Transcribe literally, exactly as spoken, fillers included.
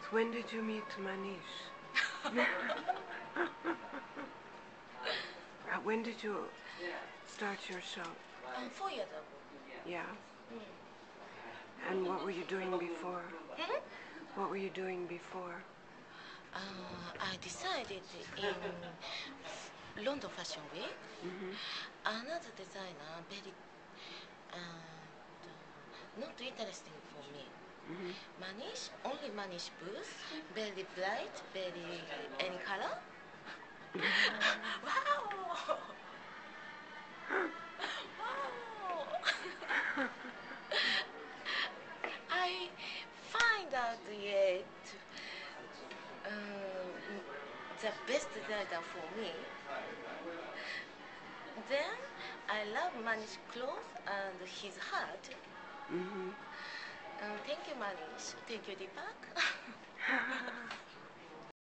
When did you meet Manish? uh, when did you start your shop? Um, four years ago. Yeah. Mm. And what were you doing before? Hmm? What were you doing before? Uh, I decided in London Fashion Week. Mm-hmm. Another designer very uh, not interesting for me. Mm-hmm. Manish, only Manish booth, very bright, very any color. Wow! Wow! I find out yet um, the best designer for me. Then I love Manish clothes and his heart. Mm-hmm. Um, thank you, Manish. Thank you, Deepak.